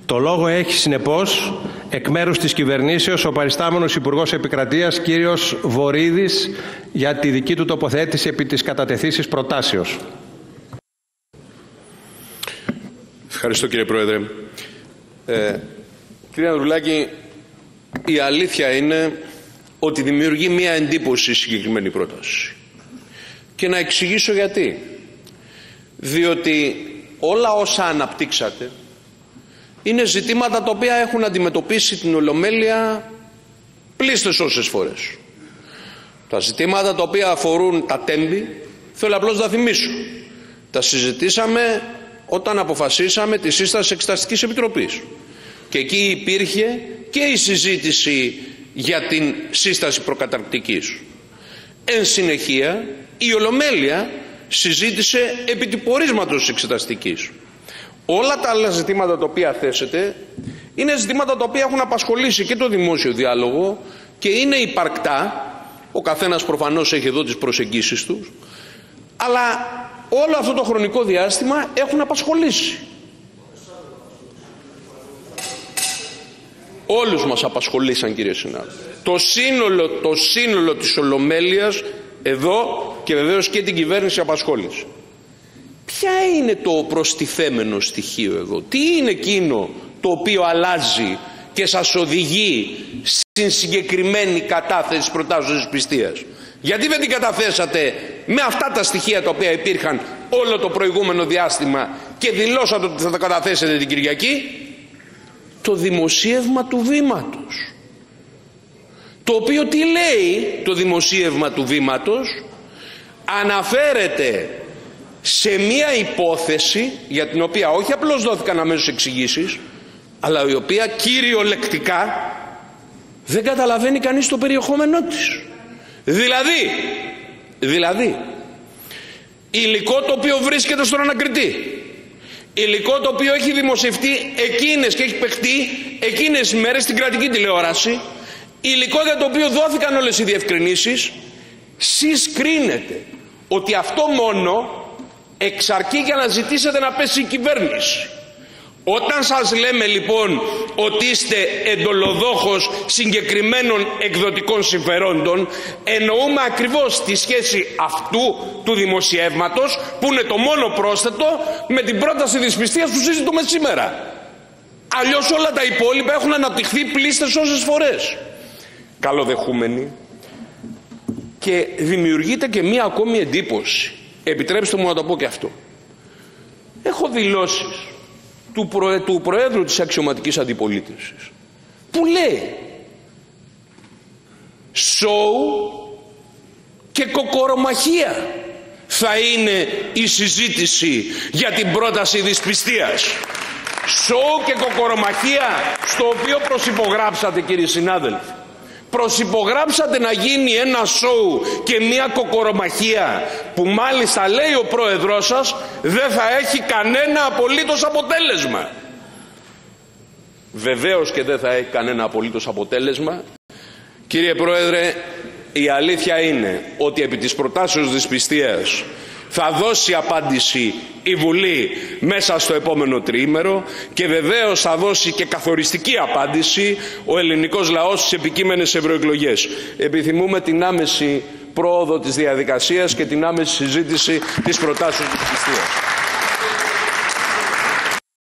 Το λόγο έχει συνεπώς εκ μέρους της κυβερνήσεως ο παριστάμενος Υπουργός Επικρατείας κύριος Βορίδης για τη δική του τοποθέτηση επί της κατατεθήσης προτάσεως. Ευχαριστώ κύριε Πρόεδρε. Κύριε Ανδρουλάκη, η αλήθεια είναι ότι δημιουργεί μία εντύπωση η συγκεκριμένη πρόταση. Και να εξηγήσω γιατί. Διότι όλα όσα αναπτύξατε είναι ζητήματα τα οποία έχουν αντιμετωπίσει την Ολομέλεια πλήστες όσες φορές. Τα ζητήματα τα οποία αφορούν τα τέμπη, θέλω απλώς να θυμίσω. Τα συζητήσαμε όταν αποφασίσαμε τη σύσταση Εξεταστικής Επιτροπής. Και εκεί υπήρχε και η συζήτηση για την σύσταση προκαταρκτικής. Εν συνεχεία, η Ολομέλεια συζήτησε επί του πορίσματος της Εξεταστικής. Όλα τα άλλα ζητήματα τα οποία θέσετε είναι ζητήματα τα οποία έχουν απασχολήσει και το δημόσιο διάλογο και είναι υπαρκτά. Ο καθένας προφανώς έχει εδώ τις προσεγγίσεις του, αλλά όλο αυτό το χρονικό διάστημα έχουν απασχολήσει. Όλους μας απασχολήσαν, κύριε συνάδελφε. Το σύνολο της Ολομέλειας εδώ και βεβαίως και την κυβέρνηση απασχόλησε. Ποια είναι το προστιθέμενο στοιχείο εδώ? Τι είναι εκείνο το οποίο αλλάζει και σας οδηγεί στην συγκεκριμένη κατάθεση προτάσεως της πιστείας? Γιατί δεν την καταθέσατε με αυτά τα στοιχεία τα οποία υπήρχαν όλο το προηγούμενο διάστημα και δηλώσατε ότι θα τα καταθέσετε την Κυριακή? Το δημοσίευμα του Βήματος. Το οποίο τι λέει το δημοσίευμα του Βήματος? Αναφέρεται σε μία υπόθεση για την οποία όχι απλώς δόθηκαν αμέσως εξηγήσεις, αλλά η οποία κυριολεκτικά δεν καταλαβαίνει κανείς το περιεχόμενό της. Δηλαδή υλικό το οποίο βρίσκεται στον ανακριτή, υλικό το οποίο έχει δημοσιευτεί εκείνες και έχει παιχτεί εκείνες τις μέρες στην κρατική τηλεόραση, υλικό για το οποίο δόθηκαν όλες οι διευκρινήσεις, συσκρίνεται ότι αυτό μόνο εξαρκεί για να ζητήσετε να πέσει η κυβέρνηση. Όταν σας λέμε λοιπόν ότι είστε εντολοδόχος συγκεκριμένων εκδοτικών συμφερόντων, εννοούμε ακριβώς τη σχέση αυτού του δημοσιεύματος, που είναι το μόνο πρόσθετο, με την πρόταση δυσπιστίας που συζητούμε σήμερα. Αλλιώς όλα τα υπόλοιπα έχουν αναπτυχθεί πλήστες όσες φορές. Καλοδεχούμενοι. Και δημιουργείται και μία ακόμη εντύπωση. Επιτρέψτε μου να το πω και αυτό. Έχω δηλώσεις του Προέδρου της Αξιωματικής Αντιπολίτευσης που λέει σοου και κοκορομαχία θα είναι η συζήτηση για την πρόταση δυσπιστίας. Σοου και κοκορομαχία, στο οποίο προσυπογράψατε, κύριοι συνάδελφοι. Προσυπογράψατε να γίνει ένα σοου και μια κοκορομαχία που μάλιστα λέει ο πρόεδρός σας δεν θα έχει κανένα απολύτως αποτέλεσμα. Βεβαίως και δεν θα έχει κανένα απολύτως αποτέλεσμα. Κύριε Πρόεδρε, η αλήθεια είναι ότι επί της προτάσεως δυσπιστίας θα δώσει απάντηση η Βουλή μέσα στο επόμενο τριήμερο και βεβαίως θα δώσει και καθοριστική απάντηση ο ελληνικός λαός στις επικείμενες ευρωεκλογές. Επιθυμούμε την άμεση πρόοδο της διαδικασίας και την άμεση συζήτηση της προτάσεως της δυσπιστίας.